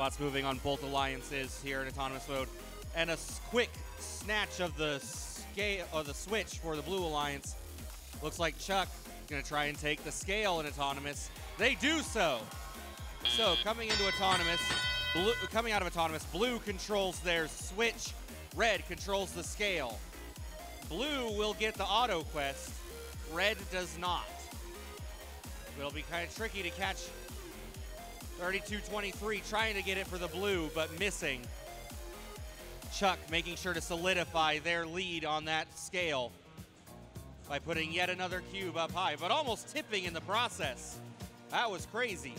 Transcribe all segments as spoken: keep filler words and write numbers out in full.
robots moving on both alliances here in autonomous mode. And a quick snatch of the scale or the switch for the blue alliance. Looks like Chuck gonna try and take the scale in autonomous. They do so. So coming into autonomous, blue, coming out of autonomous, blue controls their switch, red controls the scale. Blue will get the auto quest, red does not. It'll be kind of tricky to catch thirty-two twenty-three, trying to get it for the blue, but missing. Chuck making sure to solidify their lead on that scale by putting yet another cube up high, but almost tipping in the process. That was crazy.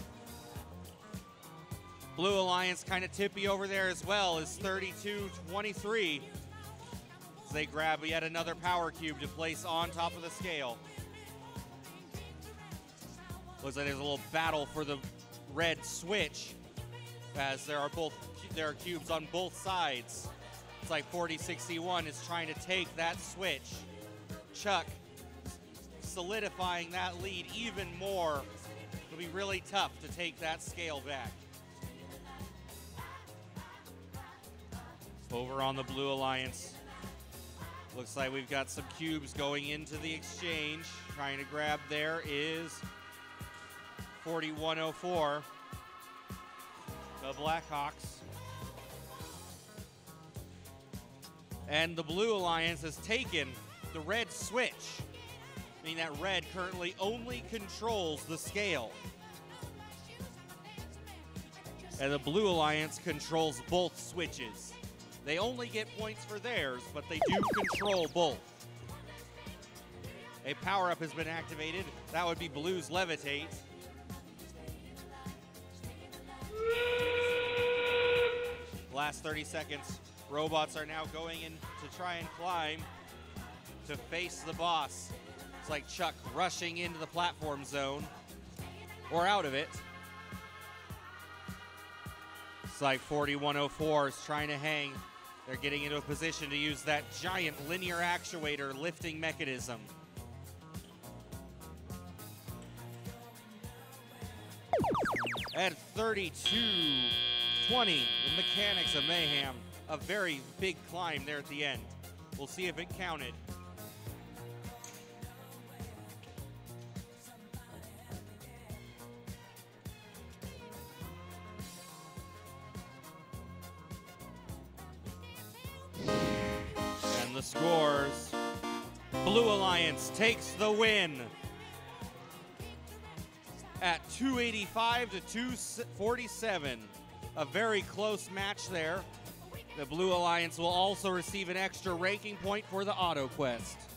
Blue Alliance kind of tippy over there as well, is thirty-two twenty-three. As they grab yet another power cube to place on top of the scale. Looks like there's a little battle for the red switch, as there are both there are cubes on both sides. It's like forty sixty-one is trying to take that switch. Chuck solidifying that lead even more. It'll be really tough to take that scale back. Over on the Blue Alliance, looks like we've got some cubes going into the exchange. Trying to grab there is forty-one oh four, the Blackhawks. And the Blue Alliance has taken the red switch, meaning that red currently only controls the scale. And the Blue Alliance controls both switches. They only get points for theirs, but they do control both. A power-up has been activated. That would be Blue's Levitate. Last thirty seconds. Robots are now going in to try and climb to face the boss. It's like Chuck rushing into the platform zone, or out of it. It's like forty-one oh four is trying to hang. They're getting into a position to use that giant linear actuator lifting mechanism. At thirty-two twenty, the Mechanics of Mayhem. A very big climb there at the end. We'll see if it counted. And the scores. Blue Alliance takes the win at two eighty-five to two forty-seven. A very close match there. The Blue Alliance will also receive an extra ranking point for the auto quest.